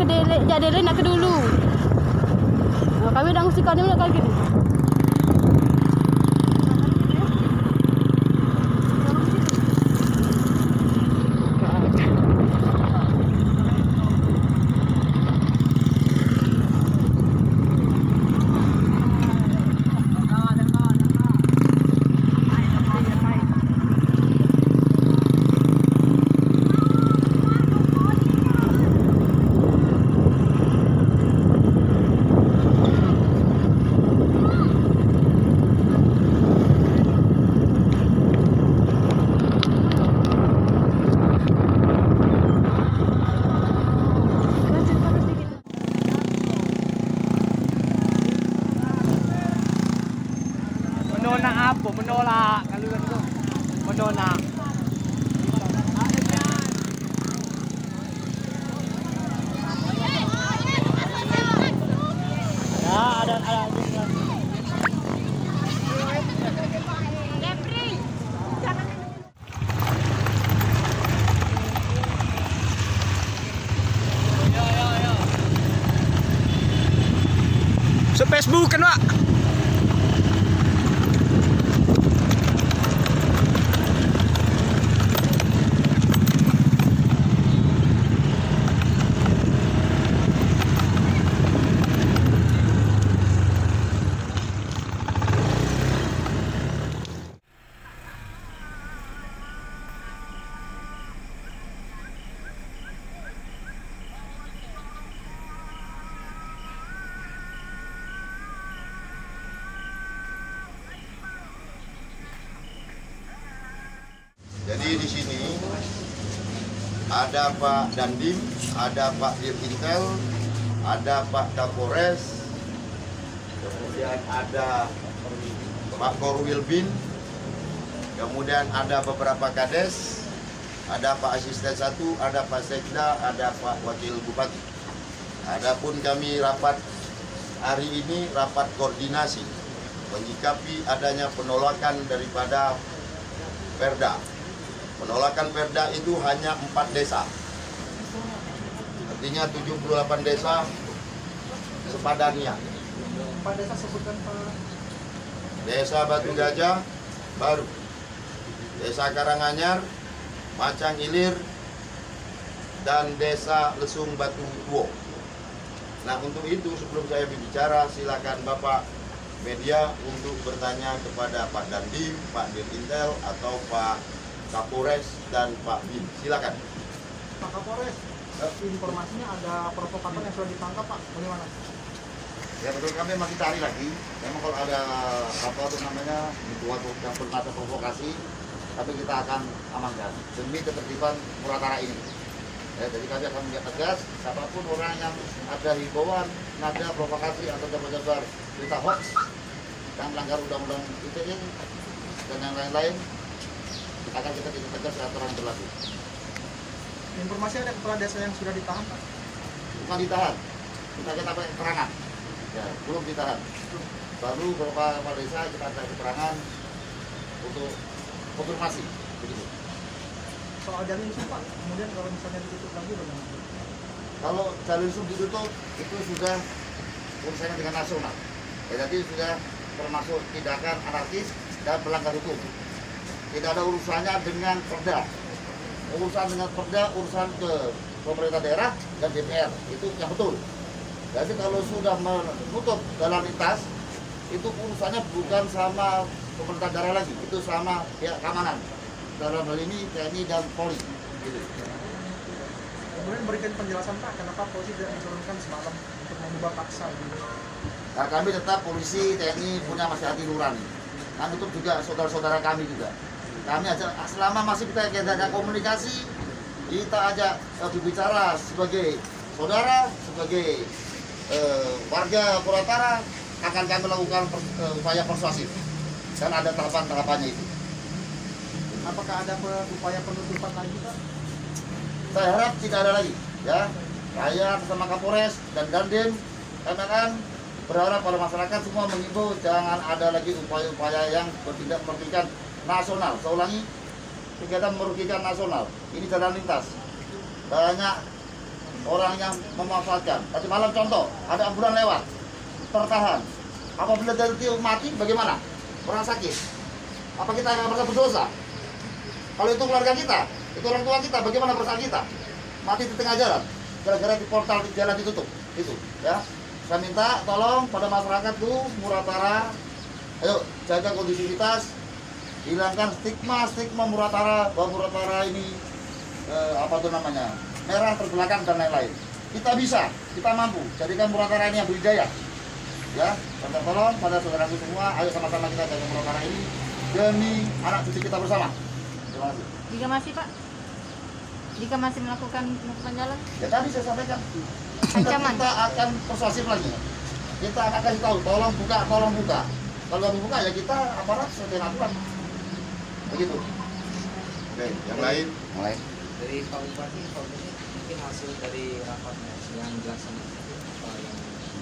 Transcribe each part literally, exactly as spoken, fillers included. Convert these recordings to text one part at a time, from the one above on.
jadi jadi nak ke dulu. Nah, kami dah mesti kau nak lagi. Menolak apa? Menolak kaluan tu. Menolak. Ya, ada ada ada. Se-Facebook kan, Pak? Jadi di sini ada Pak Dandim, ada Pak Dirintel, ada Pak Kapolres, kemudian ada Pak Korwil Bin, kemudian ada beberapa kades, ada Pak Asisten satu, ada Pak Sekda, ada Pak Wakil Bupati. Adapun kami rapat hari ini rapat koordinasi menyikapi adanya penolakan daripada Perda. Penolakan Perda itu hanya empat desa. Artinya tujuh puluh delapan desa sepadannya. Empat desa sebutkan Pak. Desa Batu Gajah baru. Desa Karanganyar, Macang Ilir, dan Desa Lesung Batu Tuo. Nah, untuk itu sebelum saya berbicara, silakan Bapak media untuk bertanya kepada Pak Dandim, Pak Dirintel, atau Pak Kapolres dan Pak Bin. Silakan. Pak Kapolres, informasinya ada provokator yang sudah ditangkap, Pak. Bagaimana? Ya, betul, kami masih cari lagi. Memang kalau ada apa itu namanya dibuat yang bermata provokasi, tapi kita akan amankan demi ketertiban Muratara ini. Ya, jadi kami akan menjaga tegas siapapun orang yang ada himbauan, nada provokasi atau jabar-jabar berita hoax yang melanggar undang-undang I T E dan yang lain-lain, akan kita tindak tegas aturan berlaku. Informasi ada kepala desa yang sudah ditahan, Pak? Bukan ditahan, kita kita dapat keterangan. Ya, belum ditahan. Baru beberapa kepala desa kita ada keterangan untuk konfirmasi. Begitu. Soal jalin sum, Pak, kemudian kalau misalnya ditutup lagi bagaimana? Kalau jalin sum ditutup itu sudah urusannya dengan nasional. Ya, jadi sudah termasuk tindakan anarkis dan pelanggar hukum. Tidak ada urusannya dengan Perda. Urusan dengan Perda, urusan ke pemerintah daerah dan D P R. Itu yang betul. Jadi kalau sudah menutup jalan lintas, itu urusannya bukan sama pemerintah daerah lagi. Itu sama pihak keamanan. Dalam hal ini T N I dan Polri. Gitu. Kemudian berikan penjelasan, Pak, kenapa polisi tidak diturunkan semalam untuk mengubah paksa? Gitu. Nah, kami tetap polisi, T N I punya masih hati nurani. Kami tutup juga saudara-saudara kami juga. Kami aja selama masih kita ada komunikasi, kita ajak uh, berbicara sebagai saudara, sebagai uh, warga Muratara, akan kami lakukan per, uh, upaya persuasif dan ada tahapan-tahapannya itu. Apakah ada upaya penutupan lagi, Pak? Saya harap tidak ada lagi, ya. Saya bersama Kapolres dan Dandim, kami akan berharap pada masyarakat semua mengimbau jangan ada lagi upaya-upaya yang bertindak merugikan nasional. Saya ulangi, kegiatan merugikan nasional. Ini jalan lintas. Banyak orang yang memanfaatkan. Tadi malam contoh, ada ambulan lewat, tertahan. Apabila dari itu mati, bagaimana? Orang sakit. Apa kita akan merasa berdosa? Kalau itu keluarga kita, itu orang tua kita, bagaimana perasaan kita? Mati di tengah jalan, gara-gara di portal di jalan ditutup. Itu, ya. Saya minta tolong pada masyarakat tuh Muratara, ayo jaga kondusivitas, hilangkan stigma-stigma Muratara bahwa Muratara ini eh, apa tuh namanya merah terbelakang dan lain-lain. Kita bisa, kita mampu jadikan Muratara ini yang berijaya. Ya, minta tolong pada saudaraku semua, ayo sama-sama kita jaga Muratara ini demi anak cucu kita bersama. Terima kasih. Jika masih Pak, jika masih melakukan penutupan jalan, Ya tadi saya sampaikan. ancaman. Kita akan persuasif lagi. Kita akan kasih tahu, tolong buka, tolong buka. Kalau nggak buka ya kita aparat sesuai aturan. Begitu. Oke, yang lain? Yang lain. Dari Pak Bupati, Pak Bupati mungkin hasil dari rapat yang dilaksanakan apa yang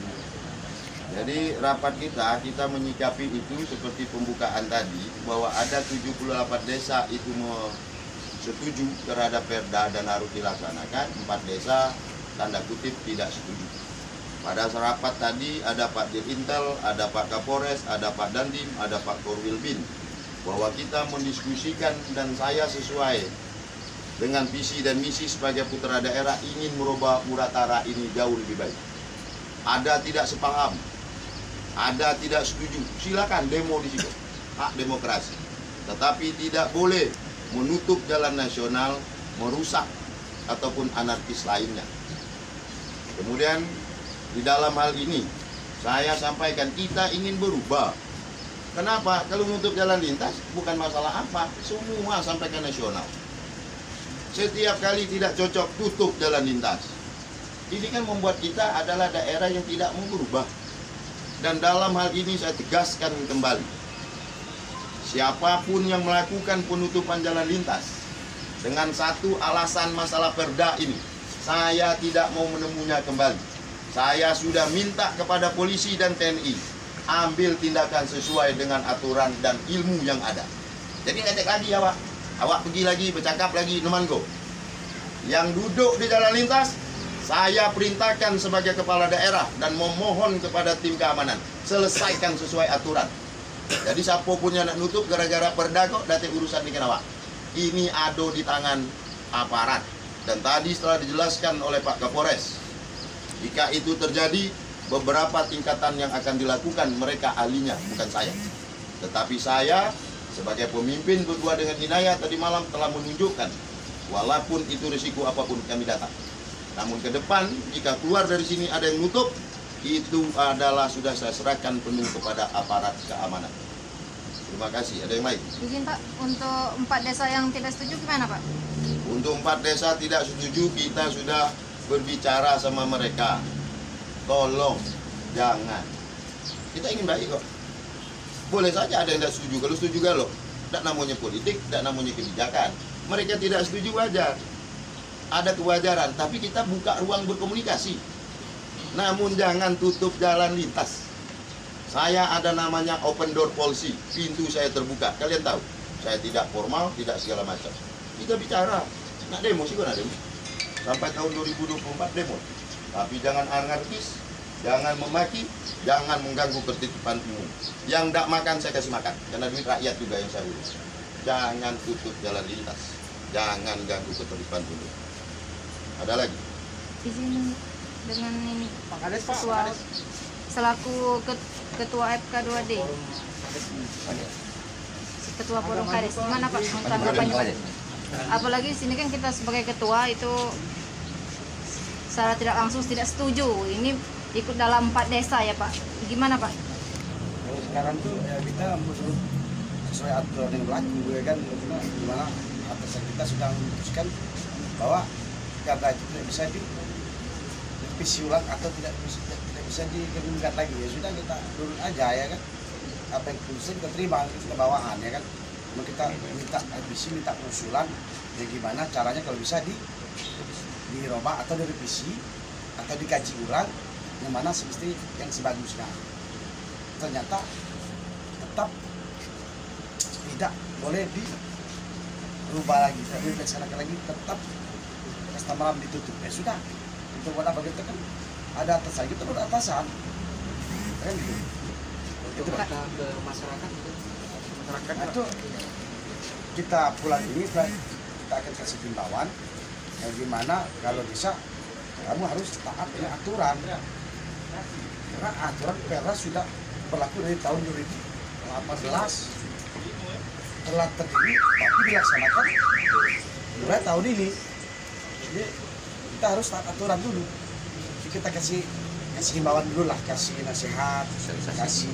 Jadi rapat kita, kita menyikapi itu seperti pembukaan tadi, bahwa ada tujuh puluh delapan desa itu mau setuju terhadap perda dan harus dilaksanakan, empat desa tanda kutip tidak setuju. Pada rapat tadi ada Pak Dirintel, ada Pak Kapolres, ada Pak Dandim, ada Pak Korwilbin, bahwa kita mendiskusikan dan saya sesuai dengan visi dan misi sebagai putra daerah ingin merubah Muratara ini jauh lebih baik. Ada tidak sepaham, ada tidak setuju, silakan demo di situ, hak demokrasi. Tetapi tidak boleh menutup jalan nasional, merusak ataupun anarkis lainnya. Kemudian di dalam hal ini saya sampaikan kita ingin berubah. Kenapa? Kalau menutup jalan lintas bukan masalah apa, semua sampai ke nasional. Setiap kali tidak cocok tutup jalan lintas. Ini kan membuat kita adalah daerah yang tidak mau berubah. Dan dalam hal ini saya tegaskan kembali, siapapun yang melakukan penutupan jalan lintas dengan satu alasan masalah perda ini, saya tidak mau menemunya kembali. Saya sudah minta kepada polisi dan T N I ambil tindakan sesuai dengan aturan dan ilmu yang ada. Jadi ngajak lagi awak, awak pergi lagi, bercakap lagi, Numango. Yang duduk di jalan lintas, saya perintahkan sebagai kepala daerah dan memohon kepada tim keamanan, selesaikan sesuai aturan. Jadi siapa pun yang nak nutup gara-gara perda kok, datang urusan dengan awak. Ini ado di tangan aparat. Dan tadi setelah dijelaskan oleh Pak Kapolres, jika itu terjadi, beberapa tingkatan yang akan dilakukan mereka ahlinya, bukan saya. Tetapi saya sebagai pemimpin berdua dengan Inayah tadi malam telah menunjukkan, walaupun itu risiko apapun kami datang. Namun ke depan, jika keluar dari sini ada yang nutup, itu adalah sudah saya serahkan penuh kepada aparat keamanan. Terima kasih. Ada yang lain? Izin Pak, untuk empat desa yang tidak setuju gimana Pak? Untuk empat desa tidak setuju, kita sudah berbicara sama mereka. Tolong, jangan. Kita ingin baik kok. Boleh saja ada yang tidak setuju. Kalau setuju galau, tidak namanya politik, tidak namanya kebijakan. Mereka tidak setuju wajar. Ada kewajaran, tapi kita buka ruang berkomunikasi. Namun jangan tutup jalan lintas. Saya ada namanya open door policy, pintu saya terbuka. Kalian tahu, saya tidak formal, tidak segala macam. Kita bicara, nak demo sih kan ada demo. Sampai tahun dua ribu dua puluh empat demo. Tapi jangan anarkis, jangan memaki, jangan mengganggu ketertiban umum. Yang tidak makan saya kasih makan, karena duit rakyat juga yang saya urus. Jangan tutup jalan lintas, jangan ganggu ketertiban umum. Ada lagi? Izin dengan ini Pak Kades, Pak, Ketua, Pak Kades. selaku ket, Ketua F K dua D, Ketua Forum Kades, gimana Pak tanggapannya Pak? Apalagi sini kan kita sebagai ketua itu secara tidak langsung tidak setuju. Ini ikut dalam empat desa ya Pak. Gimana Pak? Kalau sekarang tuh ya kita menurut sesuai aturan yang berlaku ya kan, dimana atasan kita sudah memutuskan bahwa karena itu tidak bisa direvisi ulang atau tidak bisa tidak bisa digugat lagi, ya sudah kita turun aja ya kan, apa yang keputusan kita terima kita bawahan ya kan. Kita minta revisi, minta usulan ya gimana caranya kalau bisa di dirubah atau direvisi atau dikaji ulang yang mana semesti yang sebagusnya. Ternyata tetap tidak boleh dirubah lagi, tidak boleh dilaksanakan lagi, tetap pesta malam ditutup. Ya sudah, untuk buat apa kita kan ada atasan kita ada atasan kan gitu. Untuk kata ke masyarakat itu Masyarakat itu kita pulang ini kita akan kasih himbauan yang gimana kalau bisa kamu harus taat dengan aturan karena aturan Perda sudah berlaku dari tahun dua ribu delapan belas telah terjadi tapi dilaksanakan mulai tahun ini. Jadi kita harus taat aturan dulu. Jadi kita kasih kasih himbauan dulu lah, kasih nasihat, kasih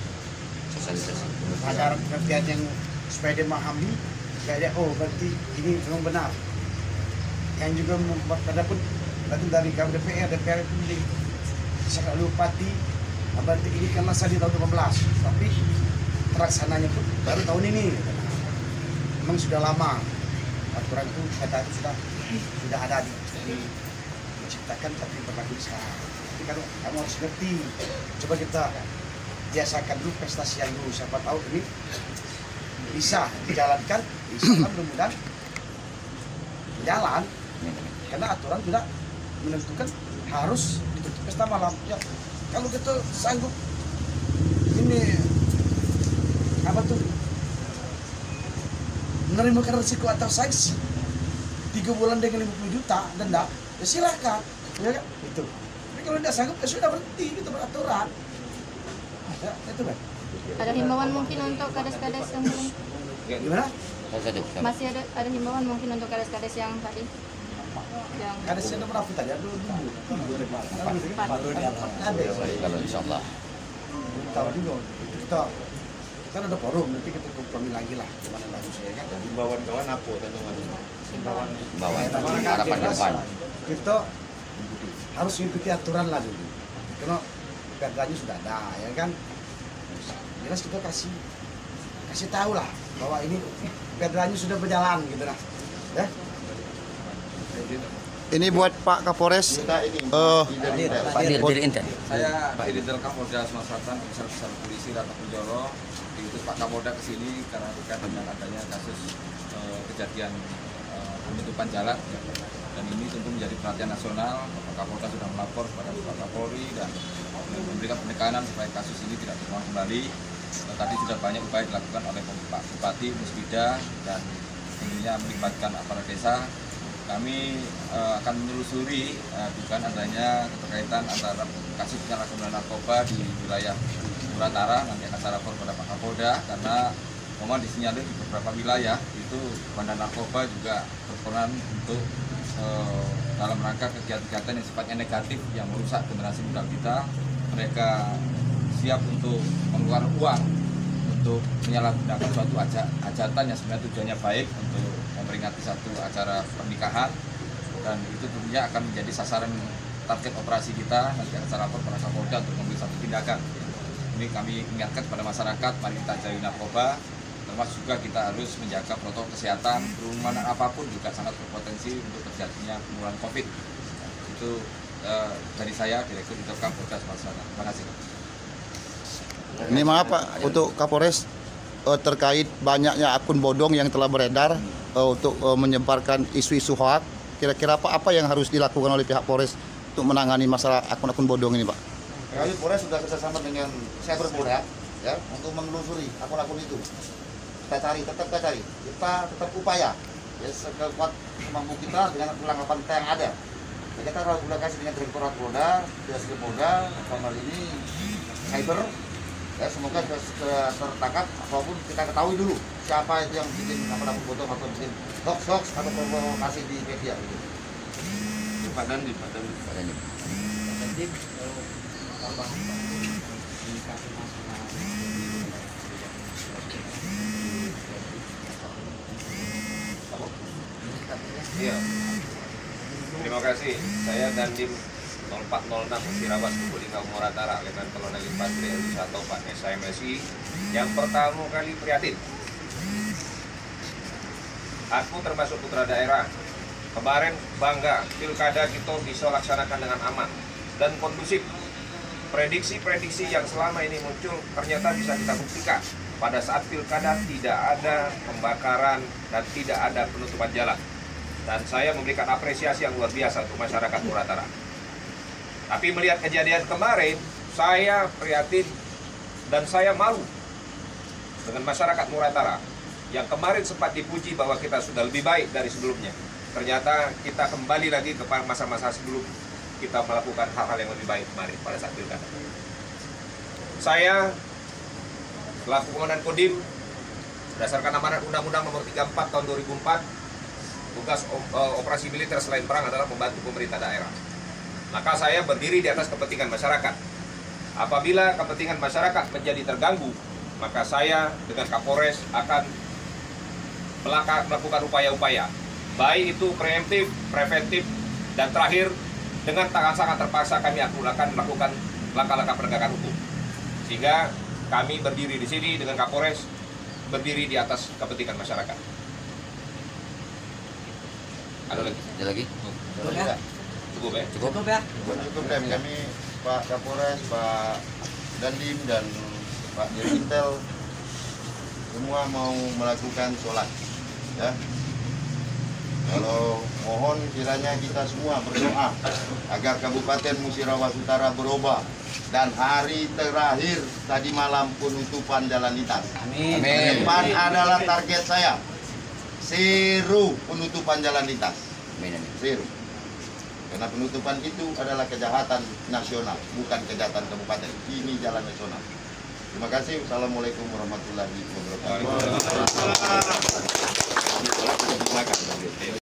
agar pengertian yang supaya dia memahami, supaya dia oh berarti ini memang benar. Yang juga membuat Perda pun berarti dari D P R, D P R itu di Saka Bupati, berarti ini kan masa di tahun dua ribu delapan belas, tapi terlaksananya pun baru tahun ini. Memang sudah lama aturan itu, kata itu sudah sudah ada di, di diciptakan tapi berlaku sekarang. Tapi kalau kamu harus ngerti, coba kita biasakan dulu prestasi yang dulu, siapa tahu ini bisa dijalankan, bisa mudah-mudahan jalan karena aturan sudah menentukan harus ditutup pesta malam. Ya, kalau kita sanggup ini apa tuh menerima resiko atau sanksi tiga bulan dengan lima puluh juta denda, ya silakan, ya kan? Itu. Tapi kalau tidak sanggup ya sudah berhenti, kita beraturan. Ya, itu kan. Ada himbauan mungkin untuk kades-kades yang belum? Gimana? Masih ada ada himbauan mungkin untuk kades-kades yang tadi? Yang Kades yang berapa tadi? Ada dulu. Baru di apa? Ada. Kalau insya Allah. Tahu juga. Kita kan ada forum, nanti kita kompromi lagi lah. Gimana lagi saya kan? Himbauan kawan apa teman-teman? himbauan. Bawa harapan ke depan. Kita harus mengikuti aturan lah dulu. Karena Perdanya sudah ada, ya kan? Jelas kita kasih kasih tahu lah bahwa ini Perdanya sudah berjalan gitu nah. Ya. Ini buat Pak Kapolres. Kita ini Eh, Pak Dirjen Inten. Saya Pak Idil Kapolda Sumatera Selatan, Komisaris Besar Polisi Ratna Kunjoro, diutus Pak Kapolda ke sini karena terkait dengan adanya kasus eh, kejadian eh, penutupan jalan. Dan ini tentu menjadi perhatian nasional. Pak Kapolda sudah melapor kepada Pak Kapolri dan memberikan penekanan supaya kasus ini tidak terulang kembali. Eh, tadi sudah banyak upaya dilakukan oleh Pak Bupati, Musbida, dan tentunya melibatkan aparat desa. Kami uh, akan menelusuri uh, dugaan adanya keterkaitan antara kasus penyalahgunaan narkoba di wilayah Muratara. Nanti akan saya lapor kepada Pak Kapolda karena memang disinyalir di beberapa wilayah itu bandar narkoba juga berperan untuk uh, dalam rangka kegiatan-kegiatan yang sifatnya negatif yang merusak generasi muda kita. Mereka siap untuk mengeluarkan uang untuk menyalahgunakan suatu hajatan yang sebenarnya tujuannya baik untuk memperingati satu acara pernikahan, dan itu tentunya akan menjadi sasaran target operasi kita. Nanti akan saya lapor kepada Kapolda untuk mengambil satu tindakan. Ini kami ingatkan kepada masyarakat, mari kita jauhi narkoba, termasuk juga kita harus menjaga protokol kesehatan. Kerumunan apapun juga sangat berpotensi untuk terjadinya penularan COVID. Itu eh, dari saya, Direktur Intelkam Polda Sumatera Selatan. Terima kasih. Ini maaf Pak untuk Kapolres eh, terkait banyaknya akun bodong yang telah beredar eh, untuk eh, menyebarkan isu-isu hoak. Kira-kira apa apa yang harus dilakukan oleh pihak Polres untuk menangani masalah akun-akun bodong ini, Pak? Kami Polres sudah kerjasama dengan Cyberpolda ya untuk menelusuri akun-akun itu. Kita cari, tetap kita cari. Kita tetap upaya ya sekuat kemampu kita dengan perlengkapan kita yang ada. Ya, kita kolaborasi dengan Direktorat Polda, Dinas Polda, dalam hal ini Cyber. Ya, semoga sudah tertangkap apapun kita ketahui dulu siapa itu yang bikin akun-akun bodong atau bikin hoax-hoax atau provokasi di media gitu. Pak Dandi, Pak Dandi. Pak Dandi. Jadi kalau tambahan di kasus nasional Iya. Terima kasih. Saya Dandim nol empat nol enam Sirawas Kukulinga Muratara, Letnan Kolonel Infantri satu Pak S M S I. Yang pertama kali prihatin. Aku termasuk putra daerah. Kemarin bangga pilkada kita bisa laksanakan dengan aman dan kondusif. Prediksi-prediksi yang selama ini muncul ternyata bisa kita buktikan. Pada saat pilkada tidak ada pembakaran dan tidak ada penutupan jalan. Dan saya memberikan apresiasi yang luar biasa untuk masyarakat Muratara. Tapi melihat kejadian kemarin, saya prihatin dan saya malu dengan masyarakat Muratara yang kemarin sempat dipuji bahwa kita sudah lebih baik dari sebelumnya. Ternyata kita kembali lagi ke masa-masa sebelum kita melakukan hal-hal yang lebih baik kemarin pada saat pilkada. Saya selaku Komandan Kodim berdasarkan amanat Undang-Undang Nomor tiga puluh empat Tahun dua ribu empat, tugas operasi militer selain perang adalah membantu pemerintah daerah. Maka saya berdiri di atas kepentingan masyarakat. Apabila kepentingan masyarakat menjadi terganggu, maka saya dengan Kapolres akan melakukan upaya-upaya, baik itu preemptif, preventif, dan terakhir dengan tangan sangat terpaksa kami akan melakukan langkah-langkah penegakan hukum. Sehingga kami berdiri di sini dengan Kapolres berdiri di atas kepentingan masyarakat. Ada lagi? Ada lagi? Cukup ya? Cukup ya? Cukup? ya. Cukup dan kami Pak Kapolres, Pak Dandim dan Pak Dirgintel semua mau melakukan sholat, ya. Kalau mohon kiranya kita semua berdoa agar Kabupaten Musirawas Utara berubah dan hari terakhir tadi malam penutupan jalan lintas. Amin. Amin. Depan adalah target saya, zero penutupan jalan lintas. Amin, amin. Zero. Karena penutupan itu adalah kejahatan nasional, bukan kejahatan kabupaten. Ini jalan nasional. Terima kasih. Assalamualaikum warahmatullahi wabarakatuh. Waalaikumsalam.